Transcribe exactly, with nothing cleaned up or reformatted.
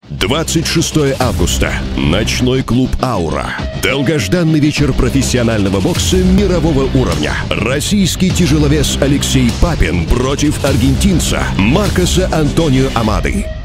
двадцать шестое августа. Ночной клуб «Аура». Долгожданный вечер профессионального бокса мирового уровня. Российский тяжеловес Алексей Папин против аргентинца Маркоса Антонио Амады.